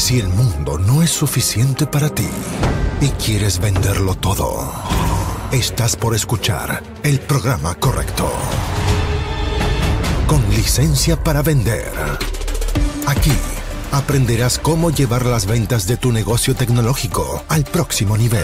Si el mundo no es suficiente para ti y quieres venderlo todo, estás por escuchar el programa correcto. Con licencia para vender. Aquí aprenderás cómo llevar las ventas de tu negocio tecnológico al próximo nivel.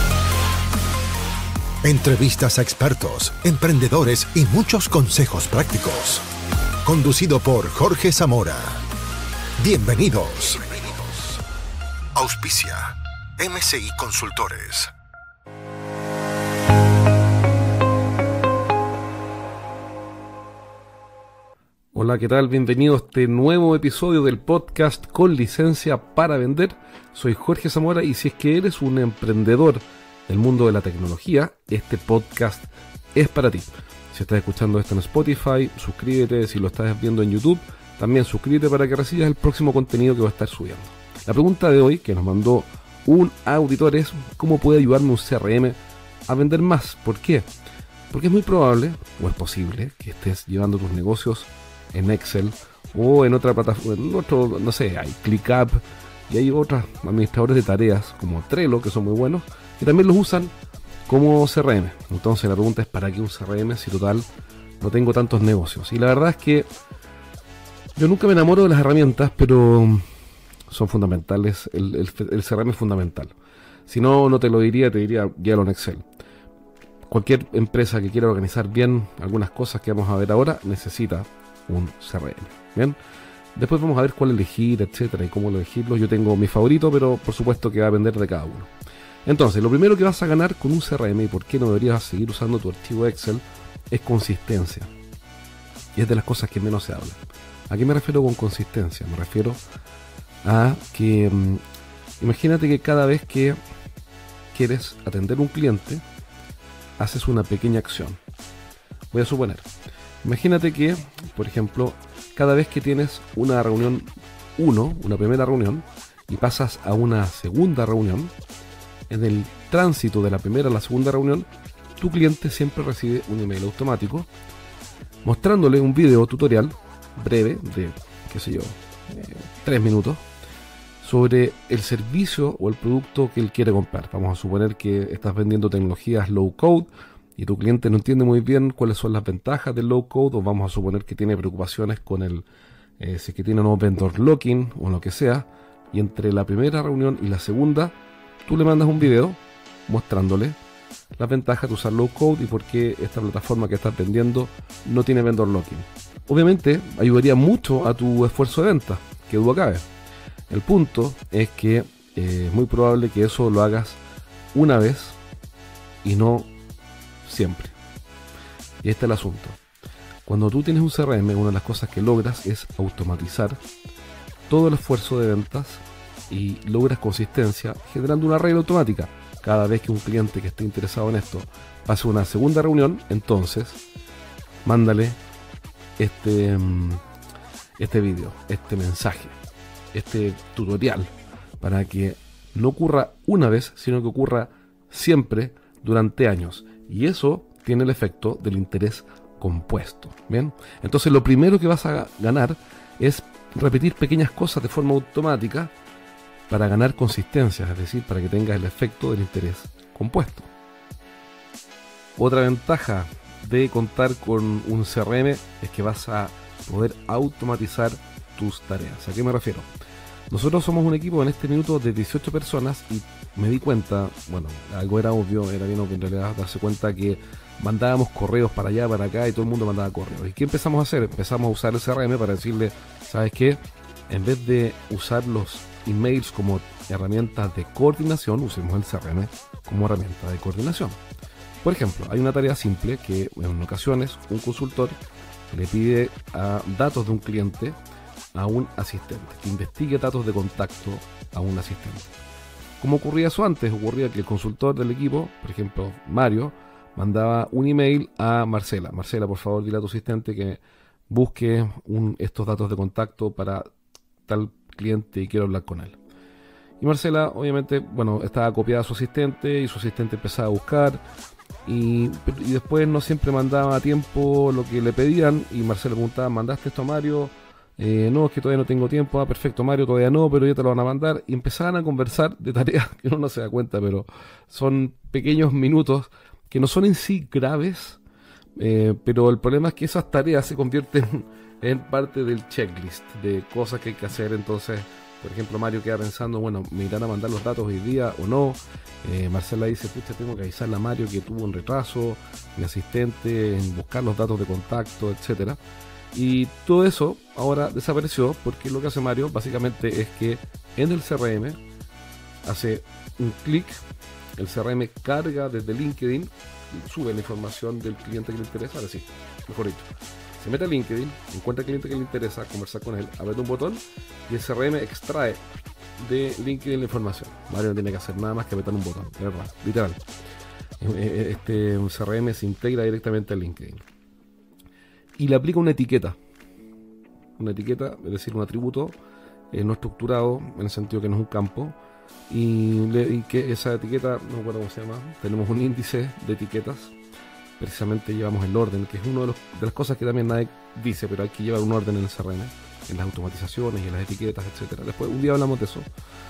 Entrevistas a expertos, emprendedores y muchos consejos prácticos. Conducido por Jorge Zamora. Bienvenidos. Auspicia MCI Consultores. Hola, ¿qué tal? Bienvenido a este nuevo episodio del podcast Con Licencia para Vender. Soy Jorge Zamora y si es que eres un emprendedor del mundo de la tecnología, este podcast es para ti. Si estás escuchando esto en Spotify, suscríbete. Si lo estás viendo en YouTube, también suscríbete para que recibas el próximo contenido que voy a estar subiendo. La pregunta de hoy que nos mandó un auditor es: ¿cómo puede ayudarme un CRM a vender más? ¿Por qué? Porque es muy probable, o es posible, que estés llevando tus negocios en Excel o en otra plataforma, en otro, no sé, hay ClickUp y hay otros administradores de tareas como Trello que son muy buenos y también los usan como CRM. Entonces la pregunta es: ¿para qué un CRM si total no tengo tantos negocios? Y la verdad es que yo nunca me enamoro de las herramientas, pero son fundamentales. El CRM es fundamental. Si no, no te lo diría, te diría guíalo en Excel. Cualquier empresa que quiera organizar bien algunas cosas que vamos a ver ahora necesita un CRM. Bien, después vamos a ver cuál elegir, etcétera, y cómo elegirlo. Yo tengo mi favorito, pero por supuesto que va a depender de cada uno. Entonces, lo primero que vas a ganar con un CRM, y por qué no deberías seguir usando tu archivo Excel, es consistencia. Y es de las cosas que menos se habla. ¿A qué me refiero con consistencia? Me refiero a que imagínate que cada vez que quieres atender a un cliente, haces una pequeña acción. Voy a suponer, imagínate que, por ejemplo, cada vez que tienes una reunión una primera reunión, y pasas a una segunda reunión, en el tránsito de la primera a la segunda reunión, tu cliente siempre recibe un email automático mostrándole un video tutorial breve de, 3 minutos sobre el servicio o el producto que él quiere comprar. Vamos a suponer que estás vendiendo tecnologías low code y tu cliente no entiende muy bien cuáles son las ventajas del low code, o vamos a suponer que tiene preocupaciones con el si es que tiene un vendor locking o lo que sea, y entre la primera reunión y la segunda tú le mandas un video mostrándole las ventajas de usar low code y por qué esta plataforma que estás vendiendo no tiene vendor locking. Obviamente ayudaría mucho a tu esfuerzo de venta, que duda cabe. El punto es que es muy probable que eso lo hagas una vez y no siempre. Y este es el asunto. Cuando tú tienes un CRM, una de las cosas que logras es automatizar todo el esfuerzo de ventas y logras consistencia generando una regla automática. Cada vez que un cliente que esté interesado en esto pase una segunda reunión, entonces mándale este video, este mensaje, este tutorial, para que no ocurra una vez, sino que ocurra siempre durante años. Y eso tiene el efecto del interés compuesto. Bien, entonces lo primero que vas a ganar es repetir pequeñas cosas de forma automática para ganar consistencia, es decir, para que tengas el efecto del interés compuesto. Otra ventaja de contar con un CRM es que vas a poder automatizar tus tareas. ¿A qué me refiero? Nosotros somos un equipo en este minuto de 18 personas y me di cuenta, bueno, algo era obvio, era bien obvio en realidad darse cuenta que mandábamos correos para allá, para acá y todo el mundo mandaba correos. ¿Y qué empezamos a hacer? Empezamos a usar el CRM para decirle, ¿sabes qué? En vez de usar los emails como herramientas de coordinación, usemos el CRM como herramienta de coordinación. Por ejemplo, hay una tarea simple que en ocasiones un consultor le pide datos de un cliente a un asistente, que investigue datos de contacto a un asistente. ¿Cómo ocurría eso antes? Ocurría que el consultor del equipo, por ejemplo Mario, mandaba un email a Marcela. Marcela, por favor, dile a tu asistente que busque estos datos de contacto para tal cliente y quiero hablar con él. Y Marcela, obviamente, bueno, estaba copiada a su asistente y su asistente empezaba a buscar y después no siempre mandaba a tiempo lo que le pedían y Marcela preguntaba, ¿mandaste esto a Mario? No, es que todavía no tengo tiempo. Perfecto, Mario, todavía no, pero ya te lo van a mandar. Y empezaban a conversar de tareas que uno no se da cuenta, pero son pequeños minutos que no son en sí graves, pero el problema es que esas tareas se convierten en parte del checklist de cosas que hay que hacer. Entonces, por ejemplo, Mario queda pensando, bueno, ¿me irán a mandar los datos hoy día o no? Marcela dice, pucha, tengo que avisarle a Mario que tuvo un retraso, mi asistente, en buscar los datos de contacto, etcétera. Y todo eso ahora desapareció porque lo que hace Mario básicamente es que en el CRM hace un clic, el CRM carga desde LinkedIn, sube la información del cliente que le interesa, ahora sí, mejor dicho. Se mete a LinkedIn, encuentra el cliente que le interesa, conversar con él, aprieta un botón y el CRM extrae de LinkedIn la información. Mario no tiene que hacer nada más que apretar un botón, de verdad, literal. Un CRM se integra directamente a LinkedIn. Y le aplica una etiqueta, es decir, un atributo no estructurado, en el sentido que no es un campo, y que esa etiqueta, no me acuerdo cómo se llama, tenemos un índice de etiquetas, precisamente llevamos el orden, que es una de las cosas que también nadie dice, pero hay que llevar un orden en el CRM, en las automatizaciones y en las etiquetas, etcétera. Después, un día hablamos de eso.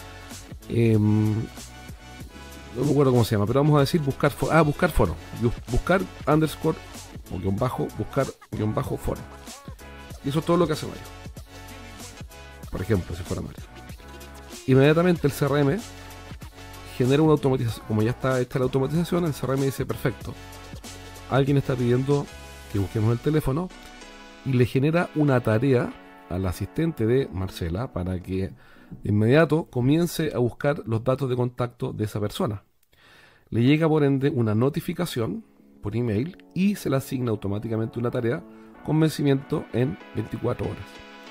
No me acuerdo cómo se llama, pero vamos a decir buscar foro, buscar underscore o guión bajo, buscar guión bajo foro. Y eso es todo lo que hace Mario. Por ejemplo, si fuera Mario. Inmediatamente el CRM genera una automatización. Como ya está hecha la automatización, el CRM dice, perfecto, alguien está pidiendo que busquemos el teléfono, y le genera una tarea al asistente de Marcela para que de inmediato comience a buscar los datos de contacto de esa persona. Le llega por ende una notificación por email y se le asigna automáticamente una tarea con vencimiento en 24 horas.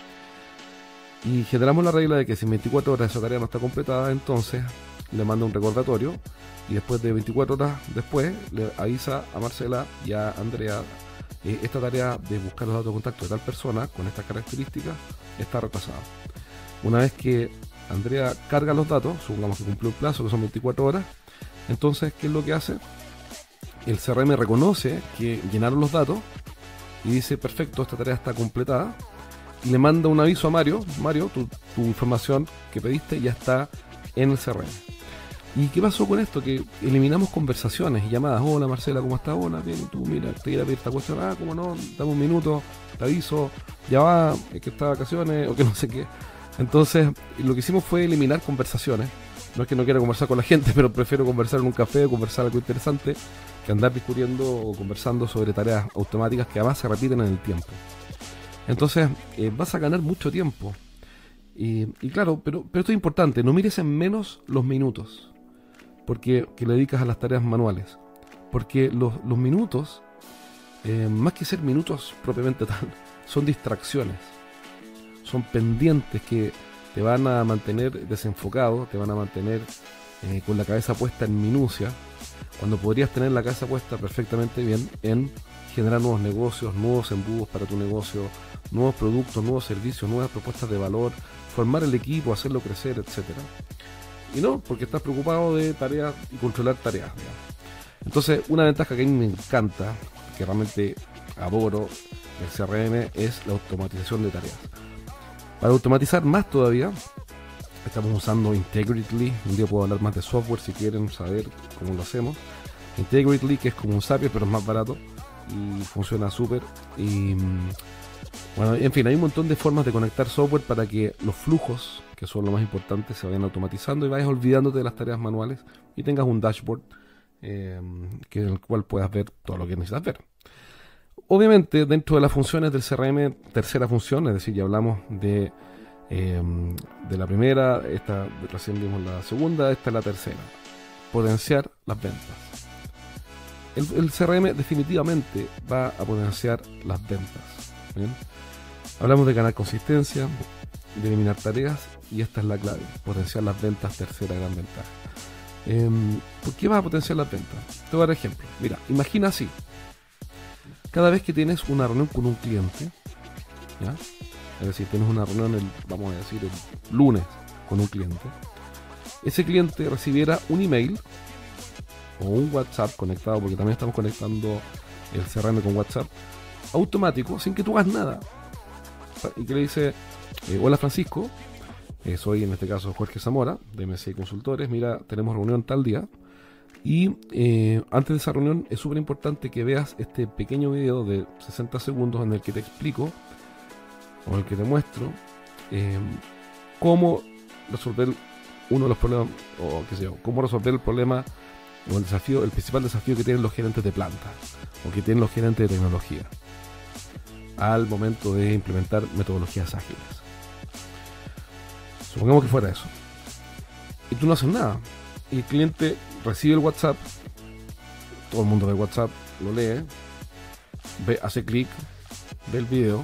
Y generamos la regla de que si en 24 horas esa tarea no está completada, entonces le manda un recordatorio y después de 24 horas después le avisa a Marcela y a Andrea, esta tarea de buscar los datos de contacto de tal persona con estas características está retrasada. Una vez que Andrea carga los datos, supongamos que cumplió el plazo, que son 24 horas, entonces, ¿qué es lo que hace? El CRM reconoce que llenaron los datos y dice, perfecto, esta tarea está completada, y le manda un aviso a Mario, tu información que pediste ya está en el CRM. ¿Y qué pasó con esto? Que eliminamos conversaciones y llamadas. Hola Marcela, ¿cómo estás? Hola, bien, ¿y tú? Mira, te iba a pedir esta cuestión. ¿Cómo no? Dame un minuto, te aviso, ya va, es que está de vacaciones o que no sé qué. Entonces, lo que hicimos fue eliminar conversaciones. No es que no quiera conversar con la gente, pero prefiero conversar en un café o conversar algo interesante que andar discutiendo o conversando sobre tareas automáticas que además se repiten en el tiempo. Entonces, vas a ganar mucho tiempo. Y claro, pero esto es importante, no mires en menos los minutos que le dedicas a las tareas manuales. Porque los minutos, más que ser minutos propiamente tal, son distracciones. Son pendientes que te van a mantener desenfocado, te van a mantener con la cabeza puesta en minucia, cuando podrías tener la cabeza puesta perfectamente bien en generar nuevos negocios, nuevos embudos para tu negocio, nuevos productos, nuevos servicios, nuevas propuestas de valor, formar el equipo, hacerlo crecer, etcétera. Y no, porque estás preocupado de tareas y controlar tareas, digamos. Entonces, una ventaja que a mí me encanta, que realmente adoro el CRM, es la automatización de tareas. Para automatizar más todavía, estamos usando Integritly. Un día puedo hablar más de software si quieren saber cómo lo hacemos. Integritly, que es como un Zapier, pero es más barato y funciona súper. Y bueno, en fin, hay un montón de formas de conectar software para que los flujos, que son lo más importante, se vayan automatizando y vayas olvidándote de las tareas manuales y tengas un dashboard en el cual puedas ver todo lo que necesitas ver. Obviamente, dentro de las funciones del CRM, tercera función, es decir, ya hablamos de la primera, esta recién vimos la segunda, esta es la tercera. Potenciar las ventas. El CRM definitivamente va a potenciar las ventas. ¿Bien? Hablamos de ganar consistencia, de eliminar tareas, y esta es la clave, potenciar las ventas, tercera gran ventaja. ¿Por qué vas a potenciar las ventas? Te voy a dar ejemplo. Mira, imagina así. Cada vez que tienes una reunión con un cliente, ¿ya? Es decir, tienes una reunión vamos a decir el lunes con un cliente, ese cliente recibiera un email o un WhatsApp conectado, porque también estamos conectando el CRM con WhatsApp, automático, sin que tú hagas nada. y que le dice, hola Francisco, soy en este caso Jorge Zamora, de MSI Consultores, mira, tenemos reunión tal día, y antes de esa reunión es súper importante que veas este pequeño video de 60 segundos en el que te explico, o en el que te muestro, cómo resolver uno de los problemas, o qué sé yo, cómo resolver el problema o el desafío, el principal desafío que tienen los gerentes de planta o que tienen los gerentes de tecnología al momento de implementar metodologías ágiles. Supongamos que fuera eso y tú no haces nada y el cliente recibe el WhatsApp, todo el mundo ve el WhatsApp, lo lee, hace clic, ve el video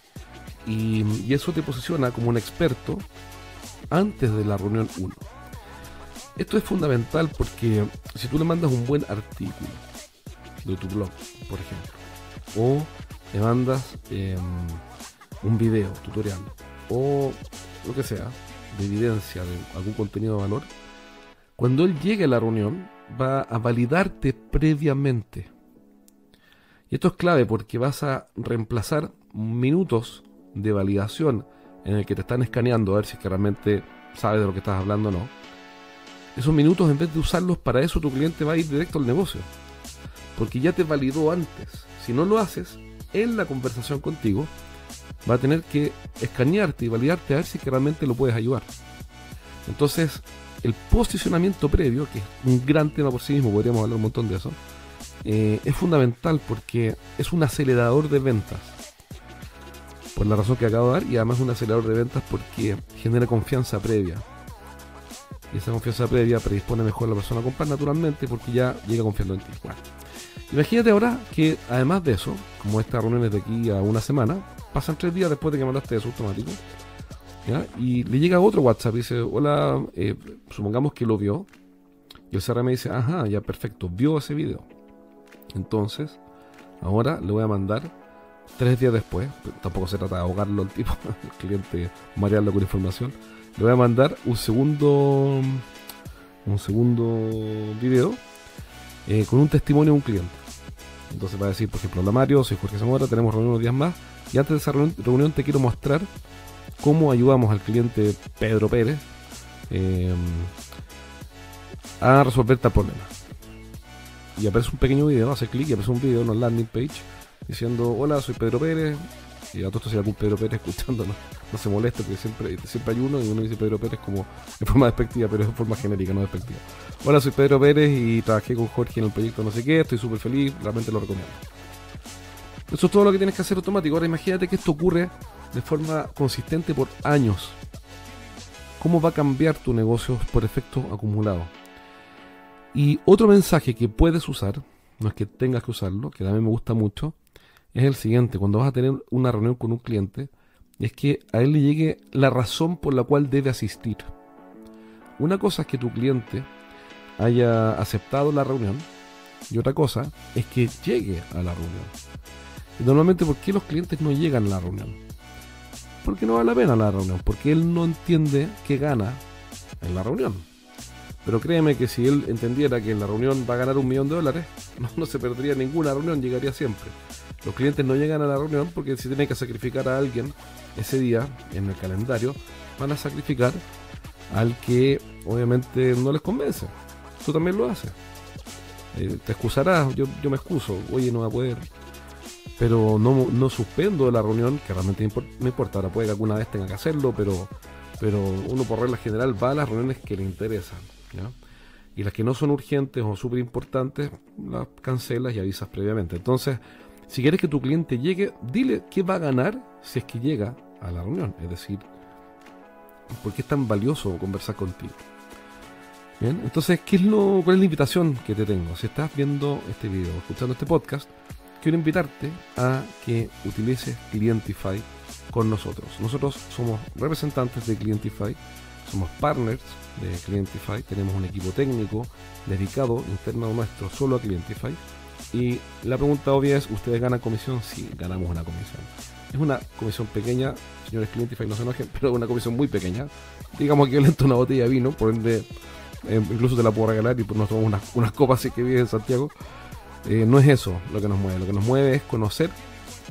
y eso te posiciona como un experto antes de la reunión 1. Esto es fundamental porque si tú le mandas un buen artículo de tu blog, por ejemplo, o le mandas un video tutorial o lo que sea de evidencia de algún contenido de valor, cuando él llegue a la reunión va a validarte previamente. Y esto es clave porque vas a reemplazar minutos de validación en el que te están escaneando a ver si es que realmente sabes de lo que estás hablando o no. Esos minutos, en vez de usarlos para eso, tu cliente va a ir directo al negocio, porque ya te validó antes. Si no lo haces, en la conversación contigo va a tener que escanearte y validarte a ver si es que realmente lo puedes ayudar. Entonces, el posicionamiento previo, que es un gran tema por sí mismo, podríamos hablar un montón de eso, es fundamental porque es un acelerador de ventas. Por la razón que acabo de dar, y además un acelerador de ventas porque genera confianza previa. Y esa confianza previa predispone mejor a la persona a comprar naturalmente porque ya llega confiando en ti. Bueno, imagínate ahora que además de eso, como estas reuniones de aquí a una semana, pasan 3 días después de que mandaste eso automático, ¿ya? Y le llega otro WhatsApp y dice, hola, supongamos que lo vio, y el CRM dice, ajá, ya perfecto, vio ese video. Entonces, ahora le voy a mandar 3 días después, tampoco se trata de ahogarlo al tipo, el cliente, marearlo con información, le voy a mandar un segundo video con un testimonio de un cliente. Entonces va a decir, por ejemplo, hola Mario, soy Jorge Zamora, tenemos reunión unos días más y antes de esa reunión te quiero mostrar cómo ayudamos al cliente Pedro Pérez a resolver tal problema. Y aparece un pequeño video, hace clic y aparece un video en una landing page diciendo, hola, soy Pedro Pérez. Y a todo esto, si hay algún Pedro Pérez escuchando, no se moleste porque siempre hay uno y uno dice Pedro Pérez como de forma despectiva, pero es de forma genérica, no despectiva. Hola, soy Pedro Pérez y trabajé con Jorge en el proyecto no sé qué, estoy súper feliz, realmente lo recomiendo. Eso es todo lo que tienes que hacer automático. Ahora imagínate que esto ocurre de forma consistente por años. ¿Cómo va a cambiar tu negocio por efecto acumulado? Y otro mensaje que puedes usar, no es que tengas que usarlo, que a mí me gusta mucho, es el siguiente. Cuando vas a tener una reunión con un cliente, es que a él le llegue la razón por la cual debe asistir. Una cosa es que tu cliente haya aceptado la reunión y otra cosa es que llegue a la reunión. Y normalmente, ¿por qué los clientes no llegan a la reunión? Porque no vale la pena la reunión, porque él no entiende qué gana en la reunión. Pero créeme que si él entendiera que en la reunión va a ganar $1.000.000, no se perdería ninguna reunión, llegaría siempre. Los clientes no llegan a la reunión porque si tienen que sacrificar a alguien ese día en el calendario, van a sacrificar al que obviamente no les convence. Tú también lo haces. Te excusarás, yo me excuso, oye, no va a poder. Pero no suspendo la reunión, que realmente no importa. Ahora puede que alguna vez tenga que hacerlo, pero uno por regla general va a las reuniones que le interesan, ¿ya? Y las que no son urgentes o súper importantes, las cancelas y avisas previamente. Entonces, si quieres que tu cliente llegue, dile qué va a ganar si es que llega a la reunión. Es decir, ¿por qué es tan valioso conversar contigo? Bien, entonces, ¿cuál es la invitación que te tengo? Si estás viendo este video, escuchando este podcast, quiero invitarte a que utilices Clientify con nosotros. Nosotros somos representantes de Clientify, somos partners de Clientify, tenemos un equipo técnico dedicado interno nuestro solo a Clientify. Y la pregunta obvia es, ¿ustedes ganan comisión? Sí, ganamos una comisión. Es una comisión pequeña, señores Clientify, no se enojen, pero una comisión muy pequeña. Digamos que lento una botella de vino, por ende, incluso te la puedo regalar y pues nos tomamos unas copas si que vives en Santiago. No es eso lo que nos mueve. Lo que nos mueve es conocer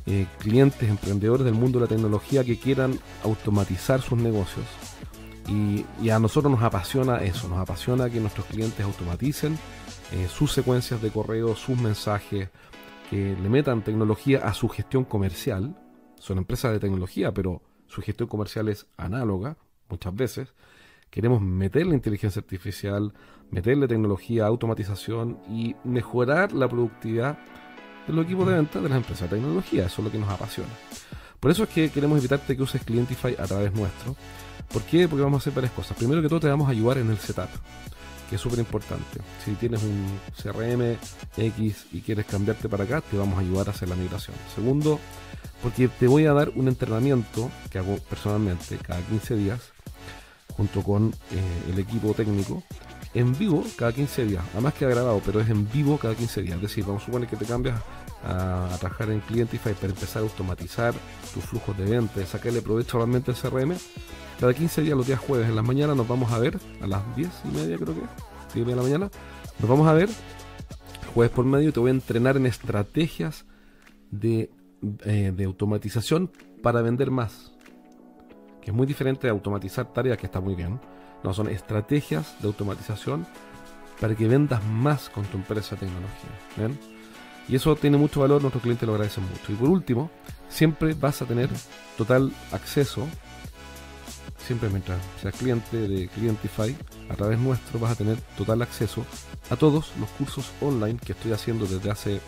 clientes, emprendedores del mundo de la tecnología que quieran automatizar sus negocios. Y a nosotros nos apasiona eso, nos apasiona que nuestros clientes automaticen sus secuencias de correo, sus mensajes, que le metan tecnología a su gestión comercial. Son empresas de tecnología, pero su gestión comercial es análoga muchas veces. Queremos meterle inteligencia artificial, meterle tecnología, automatización y mejorar la productividad de los equipos de venta de las empresas de tecnología. Eso es lo que nos apasiona. Por eso es que queremos invitarte que uses Clientify a través nuestro. ¿Por qué? Porque vamos a hacer varias cosas. Primero que todo, te vamos a ayudar en el setup, que es súper importante. Si tienes un CRM X y quieres cambiarte para acá, te vamos a ayudar a hacer la migración. Segundo, porque te voy a dar un entrenamiento que hago personalmente cada 15 días junto con el equipo técnico en vivo cada 15 días. Además queda grabado, pero es en vivo cada 15 días. Es decir, vamos a suponer que te cambias a trabajar en Clientify para empezar a automatizar tus flujos de venta, sacarle provecho realmente al CRM. Cada 15 días, los días jueves, en las mañanas nos vamos a ver, a las 10:30 creo que, 10:30 de la mañana, nos vamos a ver, jueves por medio, y te voy a entrenar en estrategias de automatización para vender más. Que es muy diferente de automatizar tareas, que está muy bien. No, son estrategias de automatización para que vendas más con tu empresa de tecnología. ¿Ven? Y eso tiene mucho valor, nuestros clientes lo agradecen mucho. Y por último, siempre vas a tener total acceso. Siempre mientras seas cliente de Clientify, a través nuestro vas a tener total acceso a todos los cursos online que estoy haciendo desde hace,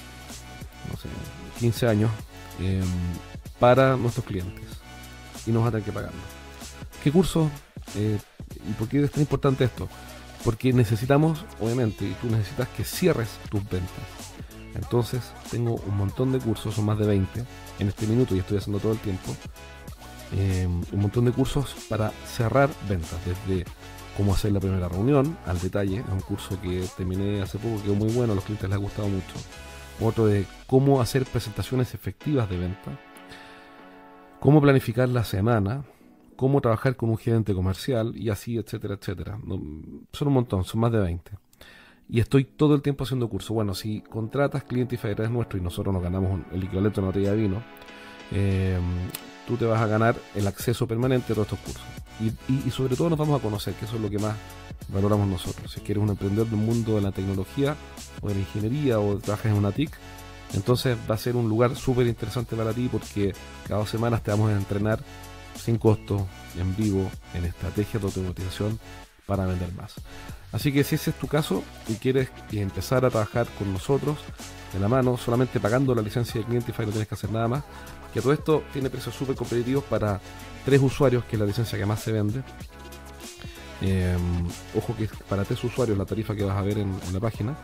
15 años para nuestros clientes. Y no vas a tener que pagarlo. ¿Qué cursos? ¿Y por qué es tan importante esto? Porque necesitamos, obviamente, y tú necesitas que cierres tus ventas. Entonces, tengo un montón de cursos, son más de 20 en este minuto y estoy haciendo todo el tiempo. Un montón de cursos para cerrar ventas, desde cómo hacer la primera reunión al detalle. Es un curso que terminé hace poco, quedó muy bueno, a los clientes les ha gustado mucho. Otro de cómo hacer presentaciones efectivas de venta, cómo planificar la semana, cómo trabajar con un gerente comercial y así, etcétera, etcétera. Son un montón, son más de 20. Y estoy todo el tiempo haciendo cursos. Bueno, si contratas Clientify a través nuestro y nosotros nos ganamos el equivalente a una botella de vino, tú te vas a ganar el acceso permanente a todos estos cursos. Y sobre todo nos vamos a conocer, que eso es lo que más valoramos nosotros. Si eres un emprendedor del mundo de la tecnología o de la ingeniería o trabajas en una TIC, entonces va a ser un lugar súper interesante para ti, porque cada 2 semanas te vamos a entrenar sin costo, en vivo, en estrategias de automatización para vender más. Así que si ese es tu caso y quieres empezar a trabajar con nosotros de la mano, solamente pagando la licencia de Clientify, no tienes que hacer nada más. Que todo esto tiene precios súper competitivos para 3 usuarios, que es la licencia que más se vende. Ojo que para 3 usuarios la tarifa que vas a ver en la página,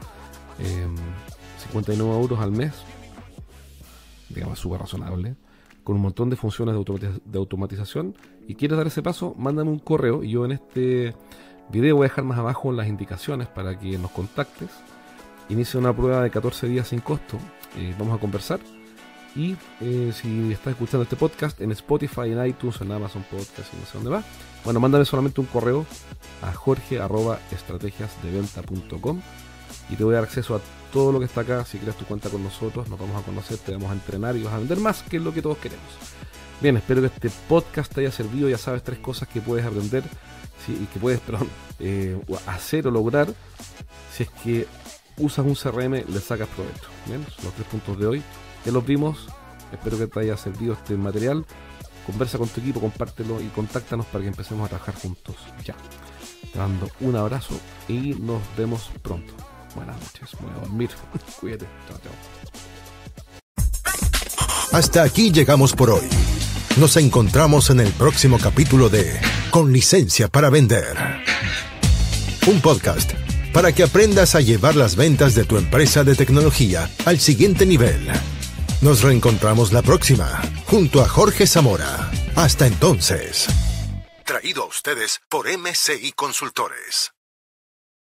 59 euros al mes, digamos súper razonable, con un montón de funciones de automatización. Y quieres dar ese paso, mándame un correo y yo en este video voy a dejar más abajo las indicaciones para que nos contactes. Inicia una prueba de 14 días sin costo, vamos a conversar. Y si estás escuchando este podcast en Spotify, en iTunes, en Amazon Podcast y no sé dónde va, bueno, mándame solamente un correo a jorge@estrategiasdeventa.com y te voy a dar acceso a todo lo que está acá. Si creas tu cuenta con nosotros, nos vamos a conocer, te vamos a entrenar y vas a vender más, que es lo que todos queremos. Bien, espero que este podcast te haya servido. Ya sabes 3 cosas que puedes aprender, ¿sí? Y que puedes hacer o lograr si es que usas un CRM, le sacas provecho. Bien, son los 3 puntos de hoy. Ya los vimos, espero que te haya servido este material. Conversa con tu equipo, compártelo y contáctanos para que empecemos a trabajar juntos ya. Te mando un abrazo y nos vemos pronto. Buenas noches, me voy a dormir. Cuídate, chao, chao. Hasta aquí llegamos por hoy. Nos encontramos en el próximo capítulo de Con Licencia para Vender. Un podcast para que aprendas a llevar las ventas de tu empresa de tecnología al siguiente nivel. Nos reencontramos la próxima, junto a Jorge Zamora. Hasta entonces. Traído a ustedes por MCI Consultores.